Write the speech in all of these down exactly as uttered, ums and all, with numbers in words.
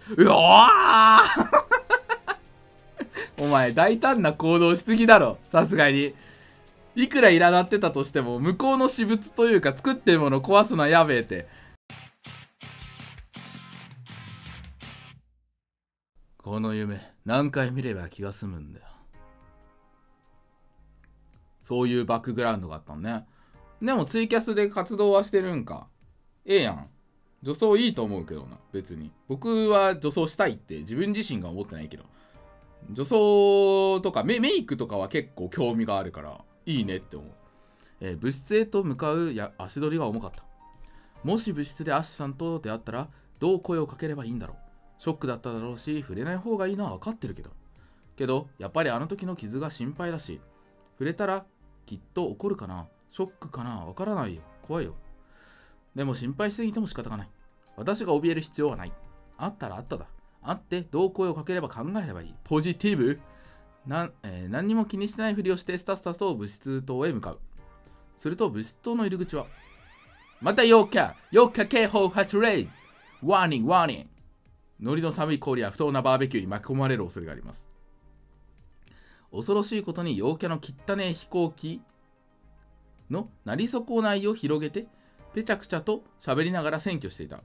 うわーお前大胆な行動しすぎだろ、さすがに。いくら苛立ってたとしても向こうの私物というか作ってるもの壊すのはやべえって。この夢何回見れば気が済むんだよ。そういうバックグラウンドがあったのね。でもツイキャスで活動はしてるんか。ええやん。女装いいと思うけどな、別に。僕は女装したいって自分自身が思ってないけど。女装とか メ, メイクとかは結構興味があるからいいねって思う。えー、部室へと向かうや足取りが重かった。もし部室でアッシュさんと出会ったらどう声をかければいいんだろう。ショックだっただろうし、触れない方がいいのは分かってるけど。けど、やっぱりあの時の傷が心配だし、触れたらきっと怒るかな、ショックかな、分からないよ。怖いよ。でも心配しすぎても仕方がない。私が怯える必要はない。あったらあっただ。会ってどう声をかければ考えればいい。ポジティブな、えー、何にも気にしてないふりをしてスタスタと物質棟へ向かう。すると物質棟の入り口は、またよっかよっか警報発令、ワーニングワーニング。ノリの寒い氷や不当なバーベキューに巻き込まれる恐れがあります。恐ろしいことに陽キャの汚ねえ飛行機のなり損ないを広げてぺちゃくちゃと喋りながら占拠していた。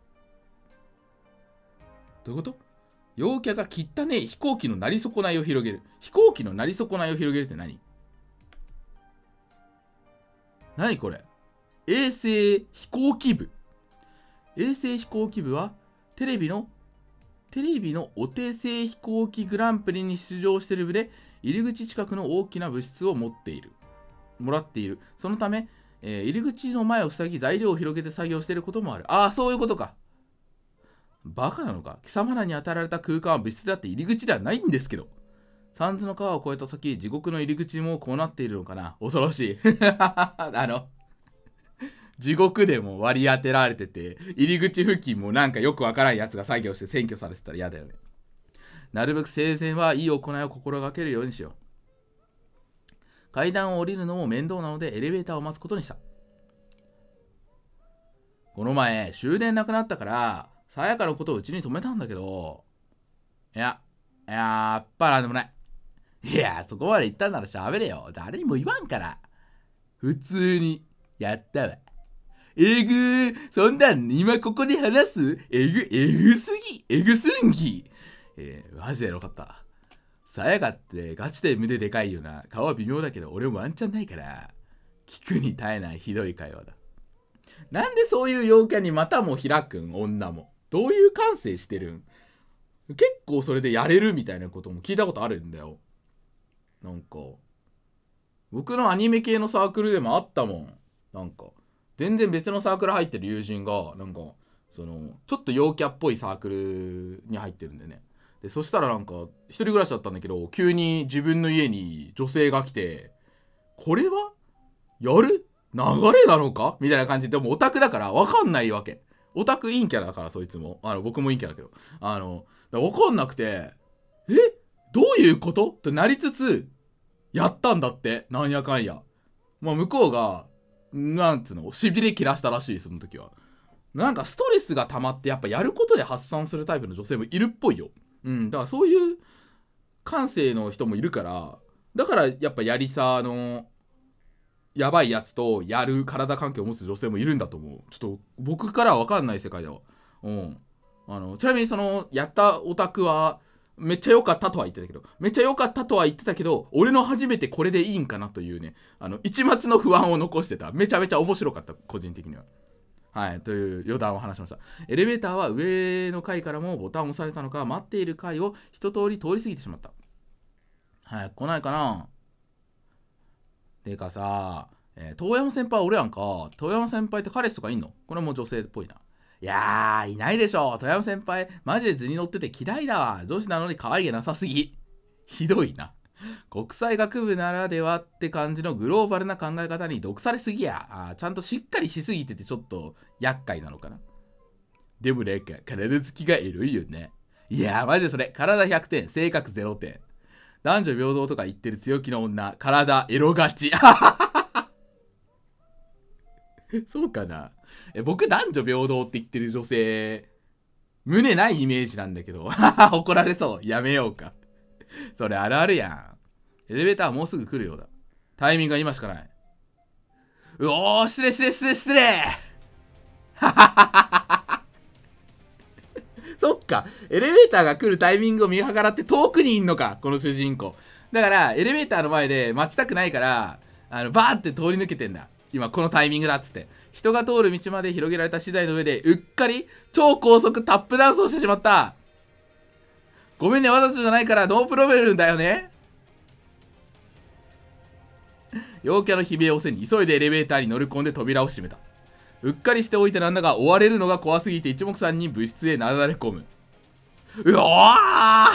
どういうこと？陽キャが汚ねえ飛行機のなり損ないを広げる。飛行機のなり損ないを広げるって何？何これ？衛星飛行機部。衛星飛行機部はテレビのテレビのお手製飛行機グランプリに出場している部で、入り口近くの大きな物質を持っている。もらっている。そのため、えー、入り口の前を塞ぎ材料を広げて作業していることもある。ああ、そういうことか。バカなのか。貴様らに与えられた空間は物質であって入り口ではないんですけど。三途の川を越えた先、地獄の入り口もこうなっているのかな。恐ろしい。あの、地獄でも割り当てられてて、入り口付近もなんかよくわからんやつが作業して占拠されてたら嫌だよね。なるべく生前はいい行いを心がけるようにしよう。階段を降りるのも面倒なのでエレベーターを待つことにした。この前、終電なくなったから、さやかのことをうちに止めたんだけど、いや、やっぱなんでもない。いや、そこまで言ったんなら喋れよ。誰にも言わんから。普通に、やったわ。えぐー、そんなん今ここで話す？えぐ、えぐすぎ、えぐすんぎ。えー、マジでよかった。さやかってガチで胸でかいよな。顔は微妙だけど俺もワンチャンないから。聞くに耐えないひどい会話だ。なんでそういう陽キャにまたも開くん？女も。どういう感性してるん？結構それでやれるみたいなことも聞いたことあるんだよ。なんか、僕のアニメ系のサークルでもあったもん。なんか。全然別のサークル入ってる友人がなんかそのちょっと陽キャっぽいサークルに入ってるんでね。でそしたらなんか一人暮らしだったんだけど、急に自分の家に女性が来て、これはやる流れなのかみたいな感じで。でもオタクだから分かんないわけ。オタク陰キャだから、そいつもあの僕も陰キャだけど、あの分かんなくて、えどういうことってなりつつやったんだって。なんやかんや、まあ向こうがなんつうの、しびれ切らしたらしい、その時は。なんかストレスが溜まってやっぱやることで発散するタイプの女性もいるっぽいよ。うん、だからそういう感性の人もいるから、だからやっぱやりさのやばいやつとやる体関係を持つ女性もいるんだと思う。ちょっと僕からは分かんない世界だわ。うん。あの、ちなみにその、やったオタクは、めっちゃ良かったとは言ってたけど、めっちゃ良かったとは言ってたけど、俺の初めてこれでいいんかなというね、あの、一抹の不安を残してた。めちゃめちゃ面白かった、個人的には。はい、という余談を話しました。エレベーターは上の階からもボタンを押されたのか、待っている階を一通り通り過ぎてしまった。はい、来ないかな。てかさ、えー、遠山先輩は俺やんか。遠山先輩って彼氏とかいんの？これも女性っぽいな。いやー、いないでしょ。遠山先輩、マジで図に乗ってて嫌いだわ。女子なのに可愛げなさすぎ。ひどいな。国際学部ならではって感じのグローバルな考え方に毒されすぎや。あ、ちゃんとしっかりしすぎててちょっと厄介なのかな。でもなんか体つきがエロいよね。いやーマジでそれ。体ひゃくてん、性格ゼロてん。男女平等とか言ってる強気の女、体エロがち。そうかな。え、僕男女平等って言ってる女性胸ないイメージなんだけど。怒られそう。やめようか。それあるあるやん。エレベーターもうすぐ来るようだ。タイミングが今しかない。うおー、失礼失礼失礼失礼。そっか。エレベーターが来るタイミングを見計らって遠くにいんのか、この主人公。だから、エレベーターの前で待ちたくないから、あの、バーって通り抜けてんだ。今、このタイミングだっつって。人が通る道まで広げられた資材の上で、うっかり超高速タップダンスをしてしまった。ごめんね、わざとじゃないからノープロベルだよね。陽キャの悲鳴を背に急いでエレベーターに乗り込んで扉を閉めた。うっかりしておいてなんだが追われるのが怖すぎて一目散に部室へなだれ込む。うわ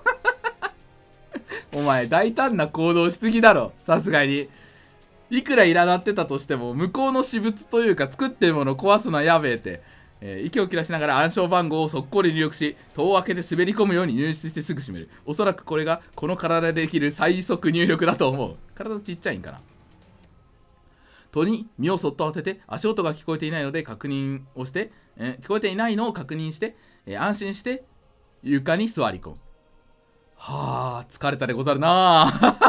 ーお前大胆な行動しすぎだろ、さすがに。いくら苛立ってたとしても向こうの私物というか作ってるものを壊すのはやべえって、えー、息を切らしながら暗証番号を速攻で入力し、戸を開けて滑り込むように入室してすぐ閉める。おそらくこれがこの体でできる最速入力だと思う。体ちっちゃいんかな。戸に身をそっと当てて足音が聞こえていないので確認をして、えー、聞こえていないのを確認して、えー、安心して床に座り込む。はあ、疲れたでござるな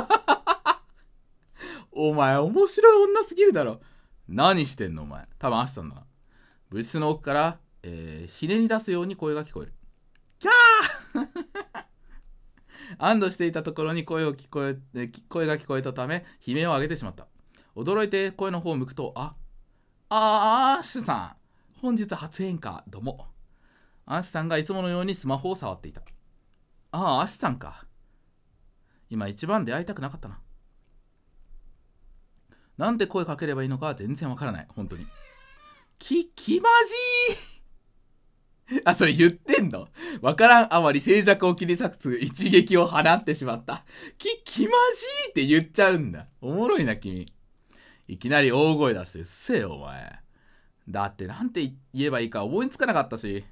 お前面白い女すぎるだろ。何してんのお前。多分アシさんだな。部室の奥から、えー、ひねり出すように声が聞こえる。キャー安堵していたところに声を聞こえ、え声が聞こえたため悲鳴を上げてしまった。驚いて声の方を向くと、あ、あー、アッシュさん。本日初演歌、どうも。アッシュさんがいつものようにスマホを触っていた。ああ、アッシュさんか。今一番出会いたくなかったな。なんて声かければいいのか全然わからない。本当に。き、きまじーあ、それ言ってんの？わからんあまり静寂を切り裂く一撃を放ってしまった。き、きまじーって言っちゃうんだ。おもろいな、君。いきなり大声出してうっせえよ、お前。だってなんて言えばいいか思いつかなかったし。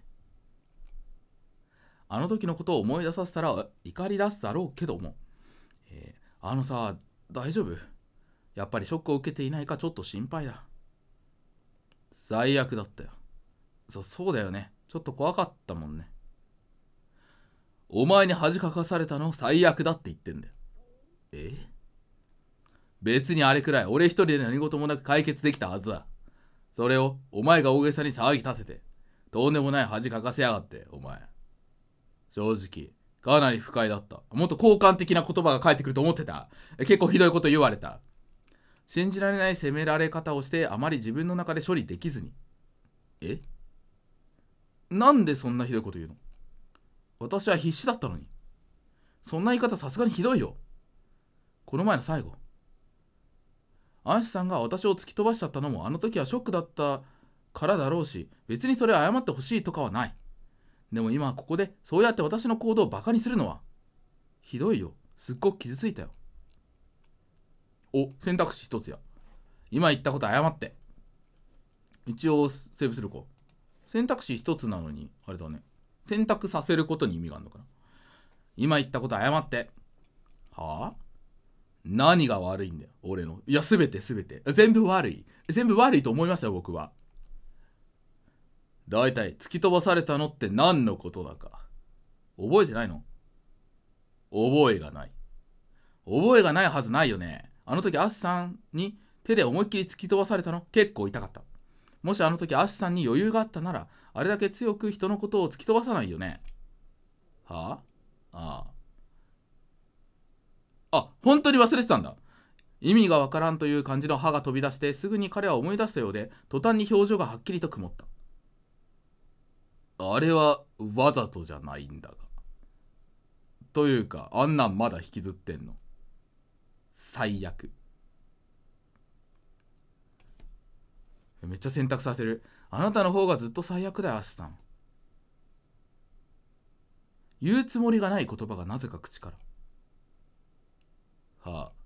あの時のことを思い出させたら怒り出すだろうけども。えー、あのさ、大丈夫？やっぱりショックを受けていないかちょっと心配だ。最悪だったよ。そ、そうだよね。ちょっと怖かったもんね。お前に恥かかされたの最悪だって言ってんだよ。え？別にあれくらい俺一人で何事もなく解決できたはずだ。それをお前が大げさに騒ぎ立てて、とんでもない恥かかせやがって、お前。正直、かなり不快だった。もっと好感的な言葉が返ってくると思ってた。結構ひどいこと言われた。信じられない責められ方をしてあまり自分の中で処理できずに。え？なんでそんなひどいこと言うの？私は必死だったのに。そんな言い方さすがにひどいよ。この前の最後。アンシさんが私を突き飛ばしちゃったのもあの時はショックだったからだろうし、別にそれを謝ってほしいとかはない。でも今ここでそうやって私の行動をバカにするのはひどいよ。すっごく傷ついたよ。お、選択肢一つや。今言ったこと謝って。一応セーブするか。選択肢一つなのにあれだね。選択させることに意味があるのかな。今言ったこと謝って。はあ？何が悪いんだよ俺の。いや、すべてすべて全部悪い。全部悪いと思いますよ僕は。だいたい突き飛ばされたのって何のことだか覚えてないの？覚えがない。覚えがないはずないよね。あの時アシさんに手で思いっきり突き飛ばされたの結構痛かった。もしあの時アシさんに余裕があったならあれだけ強く人のことを突き飛ばさないよね。はあ？ああ。あ、本当に忘れてたんだ。意味がわからんという感じの歯が飛び出してすぐに彼は思い出したようで途端に表情がはっきりと曇った。あれはわざとじゃないんだが。というかあんなんまだ引きずってんの。最悪。めっちゃ選択させる。あなたの方がずっと最悪だよアシさん。言うつもりがない言葉がなぜか口から。はあ。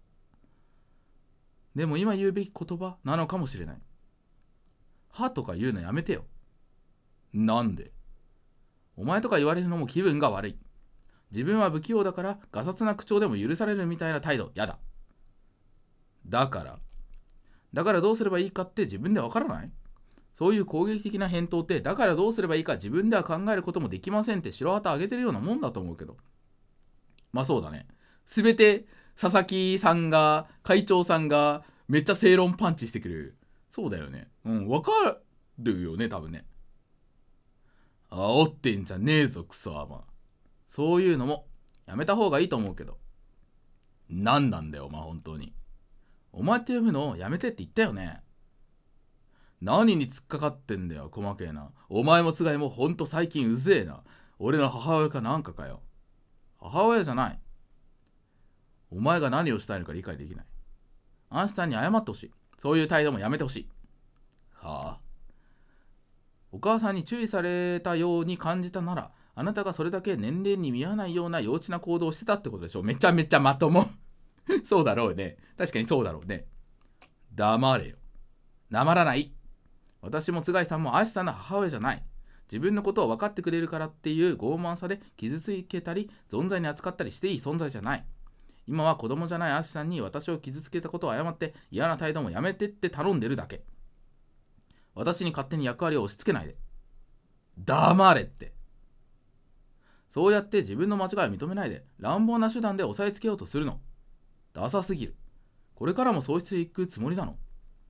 でも今言うべき言葉なのかもしれない。はとか言うのやめてよ。なんで？お前とか言われるのも気分が悪い。自分は不器用だからガサツな口調でも許されるみたいな態度やだ。だからだからどうすればいいかって自分でわからない？ そういう攻撃的な返答って、だからどうすればいいか自分では考えることもできませんって白旗あげてるようなもんだと思うけど。まあそうだね。すべて佐々木さんが、会長さんがめっちゃ正論パンチしてくる。そうだよね。うん、わかるよね、多分ね。煽ってんじゃねえぞ、クソアマ。そういうのもやめた方がいいと思うけど。何なんだよ、お前本当に。お前って呼ぶのやめてって言ったよね。何に突っかかってんだよ、細けえな。お前もつがいもほんと最近うぜえな。俺の母親かなんかかよ。母親じゃない。お前が何をしたいのか理解できない。アンスタンに謝ってほしい。そういう態度もやめてほしい。はあ？お母さんに注意されたように感じたなら、あなたがそれだけ年齢に見合わないような幼稚な行動をしてたってことでしょ。めちゃめちゃまとも。そうだろうね。確かにそうだろうね。黙れよ。なまらない。私も津貝さんもアシさんの母親じゃない。自分のことを分かってくれるからっていう傲慢さで傷つけたり、存在に扱ったりしていい存在じゃない。今は子供じゃないアシさんに私を傷つけたことを謝って嫌な態度もやめてって頼んでるだけ。私に勝手に役割を押し付けないで。黙れって。そうやって自分の間違いを認めないで乱暴な手段で押さえつけようとするの。ダサすぎる。これからもそうしていくつもりなの。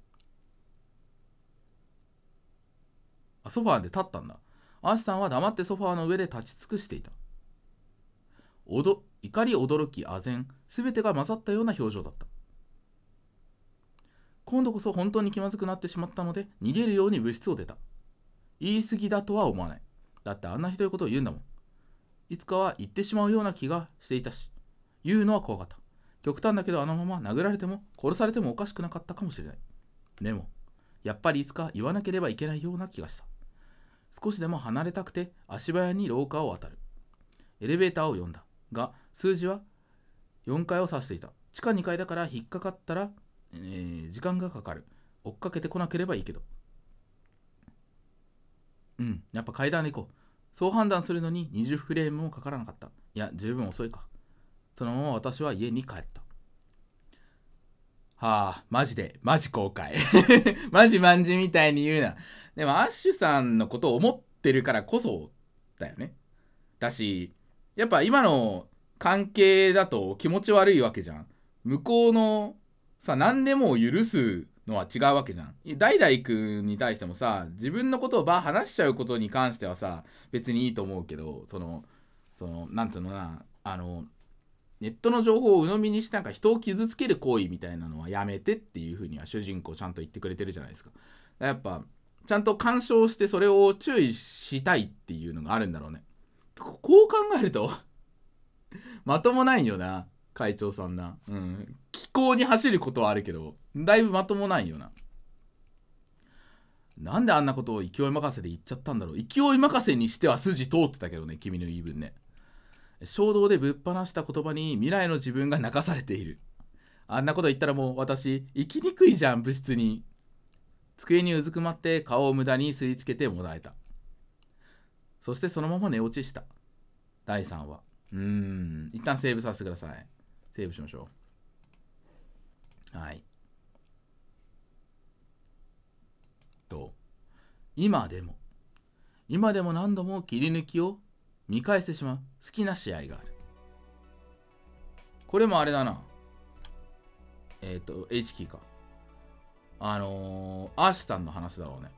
あ、ソファーで立ったんだ。アシさんは黙ってソファーの上で立ち尽くしていた。おど怒り、驚き、唖然、すべてが混ざったような表情だった。今度こそ本当に気まずくなってしまったので逃げるように部室を出た。言い過ぎだとは思わない。だってあんなひどいことを言うんだもん。いつかは言ってしまうような気がしていたし、言うのは怖かった。極端だけどあのまま殴られても殺されてもおかしくなかったかもしれない。でもやっぱりいつか言わなければいけないような気がした。少しでも離れたくて足早に廊下を渡る。エレベーターを呼んだが数字はよんかいを指していた。地下にかいだから引っかかったら、えー、時間がかかる。追っかけてこなければいいけど。うんやっぱ階段で行こう。そう判断するのににじゅうフレームもかからなかった。いや十分遅いか。そのまま私は家に帰った。はあ、マジで、マジ後悔。マジマンジみたいに言うな。でもアッシュさんのことを思ってるからこそだよね。だし、やっぱ今の関係だと気持ち悪いわけじゃん。向こうのさ、何でも許すのは違うわけじゃん。ダイダイ君に対してもさ、自分のことをば話しちゃうことに関してはさ、別にいいと思うけど、その、その、なんつうのな、あの、ネットの情報を鵜呑みにしてなんか人を傷つける行為みたいなのはやめてっていう風には主人公ちゃんと言ってくれてるじゃないですか。やっぱちゃんと干渉してそれを注意したいっていうのがあるんだろうね。こう考えるとまともないよな会長さんな。うん。気候に走ることはあるけどだいぶまともないよな。なんであんなことを勢い任せで言っちゃったんだろう。勢い任せにしては筋通ってたけどね、君の言い分ね。衝動でぶっ放した言葉に未来の自分が泣かされている。あんなこと言ったらもう私生きにくいじゃん。部室に机にうずくまって顔を無駄に吸い付けてもらえた。そしてそのまま寝落ちした。だいさんわ。うーん一旦セーブさせてください。セーブしましょう。はいと今でも今でも何度も切り抜きを見返してしまう好きな試合がある。これもあれだな。えっ、ー、と エイチ キーか。あのー、アーシさんの話だろうね。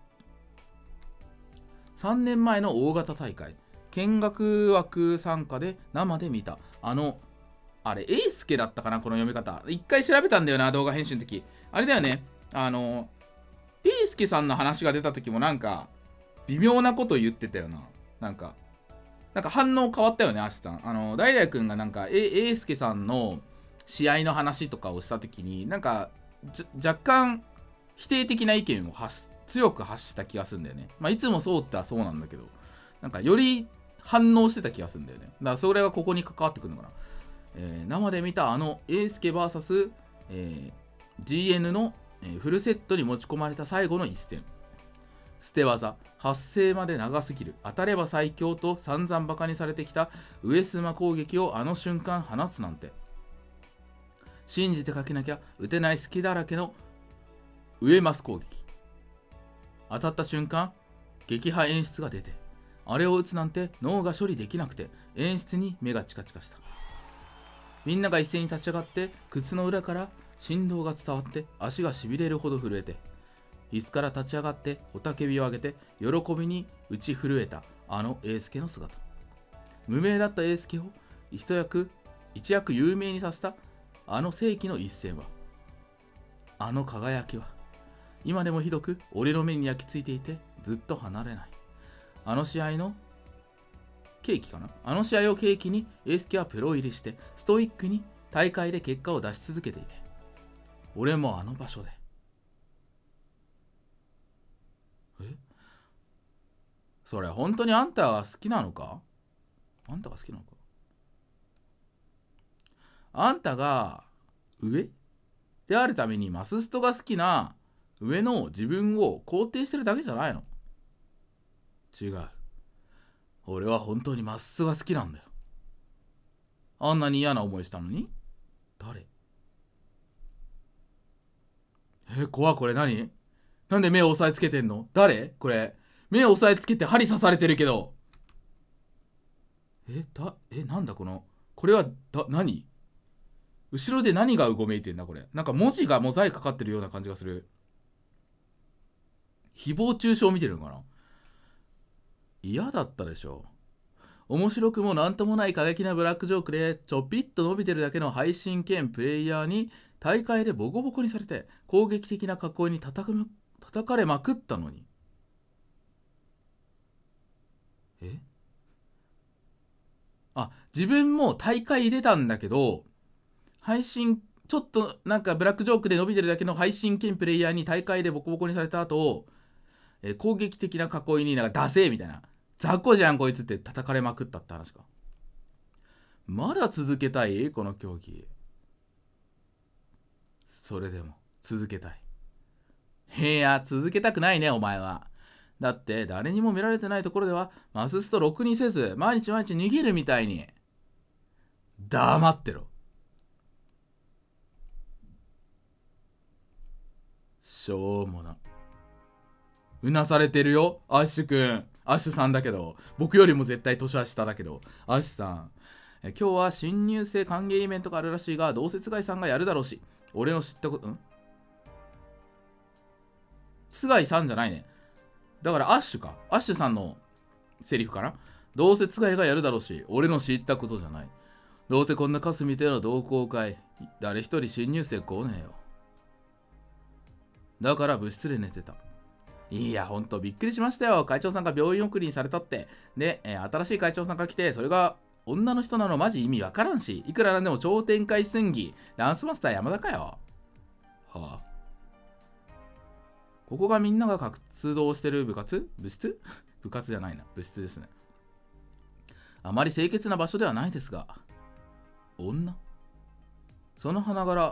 さんねんまえの大型大会見学枠参加で生で見たあのあれエイスケだったかな、この読み方。一回調べたんだよな、動画編集の時。あれだよね、あのエイスケさんの話が出た時もなんか微妙なこと言ってたよな。なんかなんか反応変わったよね、アシさん。あの、ダイダイ君がなんか、え、エイスケさんの試合の話とかをしたときに、なんか、若干否定的な意見を発強く発した気がするんだよね。まあ、いつもそうってはそうなんだけど、なんか、より反応してた気がするんだよね。だから、それがここに関わってくるのかな。えー、生で見たあの、エイスケ ブイエス、えー、ジーエヌ の、えー、フルセットに持ち込まれた最後の一戦。捨て技発生まで長すぎる、当たれば最強と散々バカにされてきた上妻攻撃をあの瞬間放つなんて。信じてかけなきゃ打てない隙だらけの上マス攻撃。 当たった瞬間、撃破演出が出て、あれを撃つなんて脳が処理できなくて、演出に目がチカチカした。みんなが一斉に立ち上がって、靴の裏から振動が伝わって足がしびれるほど震えて、椅子から立ち上がって雄たけびを上げて喜びに打ち震えたあの英介の姿。無名だった英介を一役一躍有名にさせたあの世紀の一戦は、あの輝きは今でもひどく俺の目に焼き付いていてずっと離れない。あの試合の契機かなあの試合を契機に英介はプロ入りしてストイックに大会で結果を出し続けていて、俺もあの場所で。えそれ本当にあんたが好きなのか？あんたが好きなのか？あんたが上であるためにマスストが好きな上の自分を肯定してるだけじゃないの？違う。俺は本当にマスストが好きなんだよ。あんなに嫌な思いしたのに？誰？え、怖これ何？なんで目を押さえつけてんの？誰これ。目を押さえつけて針刺されてるけど。え、だ、え、なんだこの、これは、だ、何？後ろで何がうごめいてんだこれ。なんか文字がモザイクかかってるような感じがする。誹謗中傷見てるのかな？嫌だったでしょ。面白くもなんともない過激なブラックジョークでちょぴっと伸びてるだけの配信兼プレイヤーに大会でボコボコにされて攻撃的な囲いに叩く叩かれまくったのに。えあ、自分も大会出たんだけど、配信ちょっとなんかブラックジョークで伸びてるだけの配信兼プレイヤーに大会でボコボコにされた後、え攻撃的な囲いになんかダセーみたいな、雑魚じゃんこいつって叩かれまくったって話か。まだ続けたいこの競技。それでも続けたい。いや続けたくないねお前は。だって誰にも見られてないところではマスストろくにせず毎日毎日逃げるみたいに。黙ってろ。しょうもな。うなされてるよアッシュくん。アッシュさんだけど、僕よりも絶対年は下だけど、アッシュさん、え今日は新入生歓迎イベントがあるらしいが、同説外さんがやるだろうし、俺の知ったこと、ん菅井さんじゃないね。だからアッシュか。アッシュさんのセリフかな。どうせ菅井がやるだろうし、俺の知ったことじゃない。どうせこんなカスみたいな同好会、誰一人新入生来ねえよ。だから部室で寝てた。いや、ほんとびっくりしましたよ。会長さんが病院送りにされたって。で、えー、新しい会長さんが来て、それが女の人なのマジ意味わからんし、いくらなんでも超展開寸技、ランスマスター山田かよ。はあ。ここがみんなが活動してる部活？部室？部活じゃないな。部室ですね。あまり清潔な場所ではないですが。女？その花柄。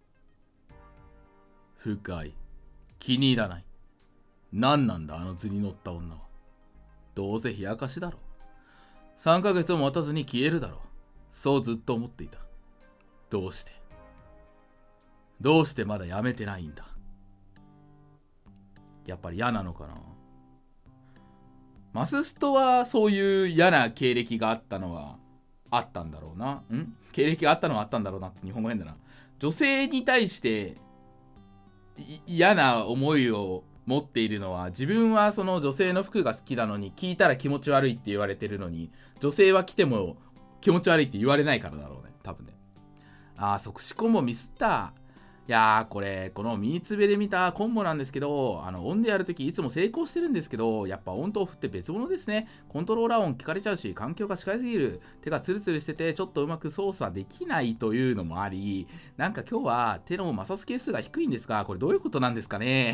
深い。気に入らない。何なんだあの図に乗った女は。どうせ冷やかしだろ。さんかげつも待たずに消えるだろう。そうずっと思っていた。どうしてどうしてまだやめてないんだ。やっぱり嫌なのかな。マスストはそういう嫌な経歴があったのはあったんだろうな。ん経歴があったのはあったんだろうなって日本語変だな。女性に対して嫌な思いを持っているのは、自分はその女性の服が好きなのに聞いたら気持ち悪いって言われてるのに、女性は来ても気持ち悪いって言われないからだろうね多分ね。あー即死コンボミスった。いやーこれこのミーツベで見たコンボなんですけど、あのオンでやるときいつも成功してるんですけど、やっぱオンとオフって別物ですね。コントローラー音聞かれちゃうし、環境が近すぎる、手がツルツルしててちょっとうまく操作できないというのもあり、なんか今日は手の摩擦係数が低いんですが、これどういうことなんですかね。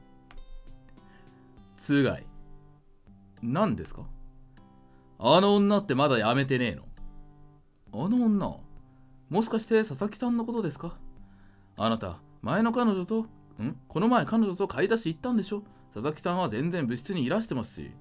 つがい何ですか。あの女ってまだやめてねえの。あの女もしかして佐々木さんのことですか。あなた前の彼女とんこの前彼女と買い出し行ったんでしょ。佐々木さんは全然部室にいらしてますし。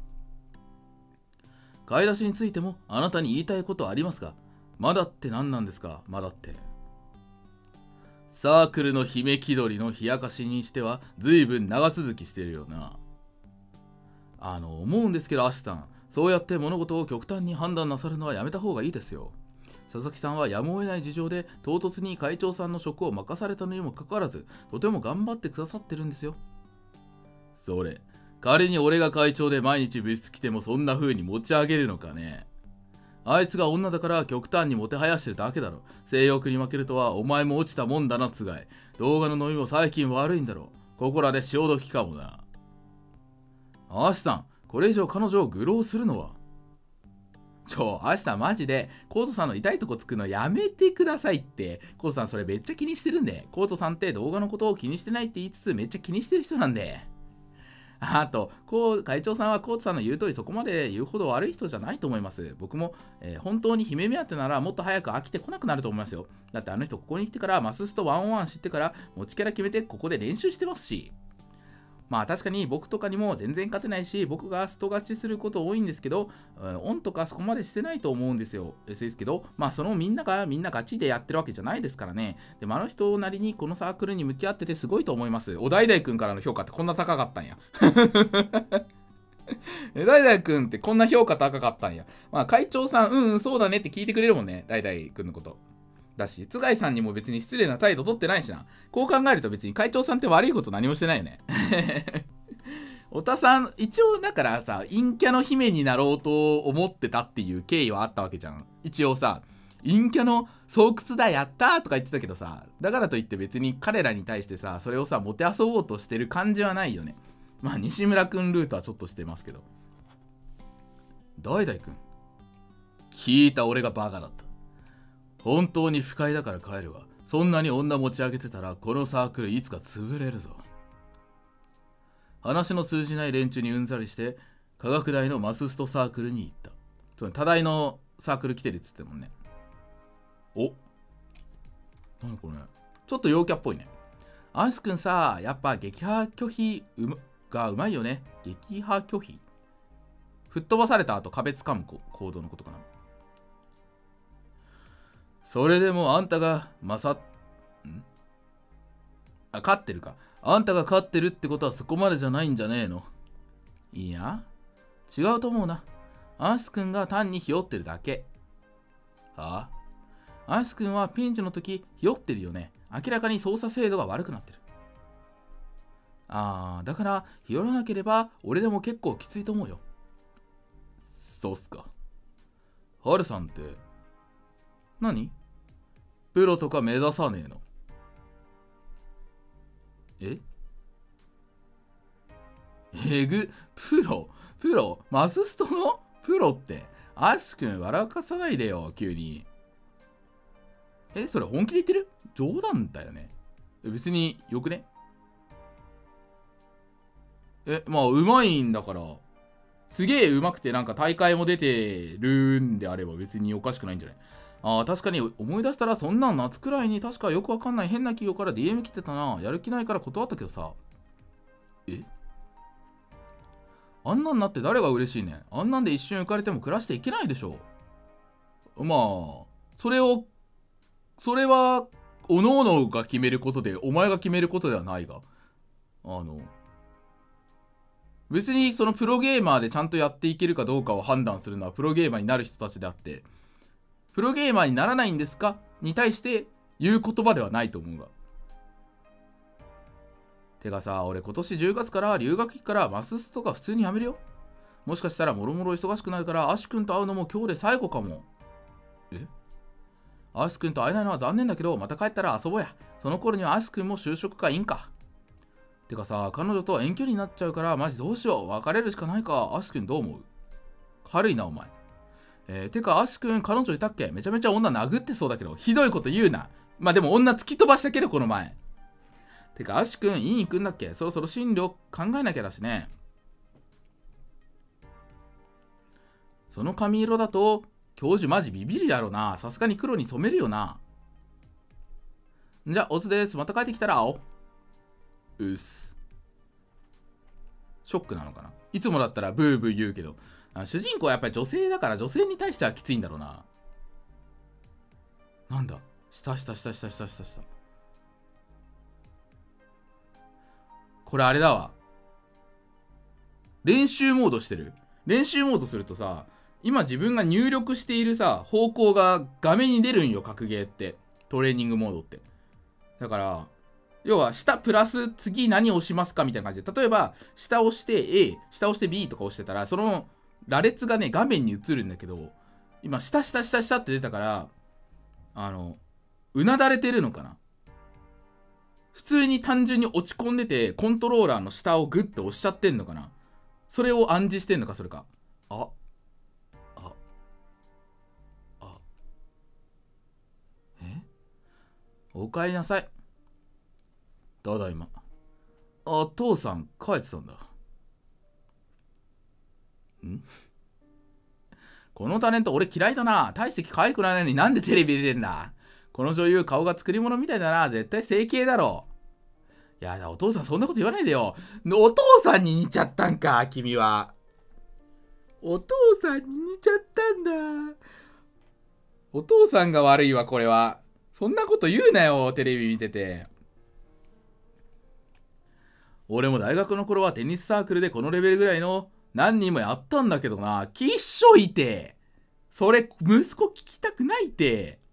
買い出しについてもあなたに言いたいことありますが、まだって何なんですか。まだってサークルの姫気取りの冷やかしにしては随分長続きしてるよな。あの思うんですけどアシさん、そうやって物事を極端に判断なさるのはやめた方がいいですよ。佐々木さんはやむを得ない事情で唐突に会長さんの職を任されたのにもかかわらず、とても頑張ってくださってるんですよ。それ、仮に俺が会長で毎日部室来てもそんな風に持ち上げるのかね。あいつが女だから極端にもてはやしてるだけだろ。性欲に負けるとはお前も落ちたもんだなつがい。動画の飲みも最近悪いんだろ。ここらで潮時かもな。アシさん、これ以上彼女を愚弄するのは。ちょ、アシさんマジでコートさんの痛いとこつくのやめてくださいって。コートさんそれめっちゃ気にしてるんで。コートさんって動画のことを気にしてないって言いつつめっちゃ気にしてる人なんで。あと、こう会長さんはコートさんの言う通りそこまで言うほど悪い人じゃないと思います。僕も、えー、本当に姫目当てならもっと早く飽きてこなくなると思いますよ。だってあの人ここに来てからマススとワンオンワン知ってから持ちキャラ決めてここで練習してますし。まあ確かに僕とかにも全然勝てないし、僕がスト勝ちすること多いんですけど、オンとかそこまでしてないと思うんですよ。ですけど、まあそのみんながみんなガチでやってるわけじゃないですからね。でもあの人なりにこのサークルに向き合っててすごいと思います。おだいだいくんからの評価ってこんな高かったんや。え、だいだいくんってこんな評価高かったんや。まあ会長さん、うんうんそうだねって聞いてくれるもんね。だいだいくんのこと。だし、津貝さんにも別に失礼な態度取ってないしな。こう考えると別に会長さんって悪いこと何もしてないよね。おたさん、一応だからさ、陰キャの姫になろうと思ってたっていう経緯はあったわけじゃん。一応さ、陰キャの巣窟だやったとか言ってたけどさ、だからといって別に彼らに対してさ、それをさ、もてあそぼうとしてる感じはないよね。まあ、西村くんルートはちょっとしてますけど。だいだいくん。聞いた俺がバカだった。本当に不快だから帰るわ。そんなに女持ち上げてたらこのサークルいつか潰れるぞ。話の通じない連中にうんざりして科学大のマスストサークルに行った。そう、多大のサークル来てるっつってもんね。お、何これ、ちょっと陽キャっぽいね。アイスくんさ、やっぱ撃破拒否う、ま、がうまいよね。撃破拒否、吹っ飛ばされた後壁掴む行動のことかな。それでもあんたが勝っ、んあ、勝ってるか。あんたが勝ってるってことはそこまでじゃないんじゃねえの。いや、違うと思うな。アイスくんが単にひよってるだけ。はあ？アイスくんはピンチの時ひよってるよね。明らかに操作精度が悪くなってる。ああ、だからひよらなければ俺でも結構きついと思うよ。そうっすか。ハルさんって何？プロとか目指さねえの？え？えぐ、プロプロマスストのプロって、アシ君笑かさないでよ、急に。え、それ本気で言ってる？冗談だよね。別によくね？え、まあ、うまいんだから、すげえうまくてなんか大会も出てるんであれば別におかしくないんじゃない？ああ、確かに思い出したらそんなん夏くらいに確かよくわかんない変な企業から ディーエム 来てたな。やる気ないから断ったけどさ。え？あんなんなって誰が嬉しいねん。あんなんで一瞬浮かれても暮らしていけないでしょ。まあ、それを、それは、おのおのが決めることで、お前が決めることではないが。あの、別にそのプロゲーマーでちゃんとやっていけるかどうかを判断するのはプロゲーマーになる人たちであって、プロゲーマーにならないんですかに対して言う言葉ではないと思うが。てかさ、俺今年じゅうがつから留学期からマススとか普通にやめるよ。もしかしたらもろもろ忙しくなるからアシ君と会うのも今日で最後かも。え？アシ君と会えないのは残念だけど、また帰ったら遊ぼうや。その頃にはアシ君も就職かいいんか。てかさ、彼女と遠距離になっちゃうからマジどうしよう。別れるしかないか。アシ君どう思う？軽いなお前。えー、てかアシ君彼女いたっけ？めちゃめちゃ女殴ってそうだけど、ひどいこと言うな。まあでも女突き飛ばしたけどこの前。てかアシ君いいに行くんだっけ？そろそろ進路考えなきゃだしね。その髪色だと教授マジビビるやろな。さすがに黒に染めるよな。じゃあオスです。また帰ってきたら会おう。うっす。ショックなのかな。いつもだったらブーブー言うけど、主人公はやっぱり女性だから女性に対してはきついんだろうな。なんだ、したしたしたしたしたしたした。 これあれだわ。練習モードしてる。練習モードするとさ、今自分が入力しているさ、方向が画面に出るんよ、格ゲーって。トレーニングモードって。だから、要は下プラス次何押しますかみたいな感じで、例えば下押して A、下押して B とか押してたら、その羅列がね、画面に映るんだけど、今下下下下って出たから、あの、うなだれてるのかな。普通に単純に落ち込んでて、コントローラーの下をグッと押しちゃってんのかな。それを暗示してんのか、それか。あ、あ、あ、え？おかえりなさい。ただいま。あ、父さん帰ってたんだ。ん？このタレント俺嫌いだな。大して可愛くないのになんでテレビ出てんだ。この女優顔が作り物みたいだな。絶対整形だろ。やだ、お父さんそんなこと言わないでよ。お父さんに似ちゃったんか、君は。お父さんに似ちゃったんだ。お父さんが悪いわ、これは。そんなこと言うなよ、テレビ見てて。俺も大学の頃はテニスサークルでこのレベルぐらいの何人もやったんだけどな。きっしょいて。それ、息子聞きたくないて。